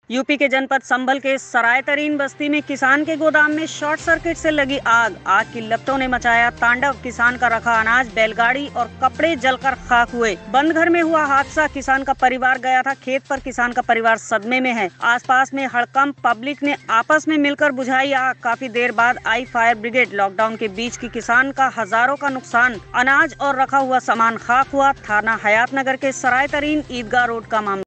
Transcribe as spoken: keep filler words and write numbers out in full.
UP के जनपद संभल के सराय तरीन बस्ती में किसान के गोदाम में शॉर्ट सर्किट से लगी आग आग की लपटों ने मचाया तांडव। किसान का रखा अनाज, बैलगाड़ी और कपड़े जलकर खाक हुए। बंद घर में हुआ हादसा। किसान का परिवार गया था खेत पर। किसान का परिवार सदमे में है। आसपास में हड़कंप पब्लिक ने आपस में मिलकर बुझाई आग। काफी देर बाद आई फायर ब्रिगेड। लॉकडाउन के बीच की किसान का हजारों का नुकसान, अनाज और रखा हुआ सामान खाक हुआ। थाना हयात नगर के सराय तरीन ईदगाह रोड का मामला।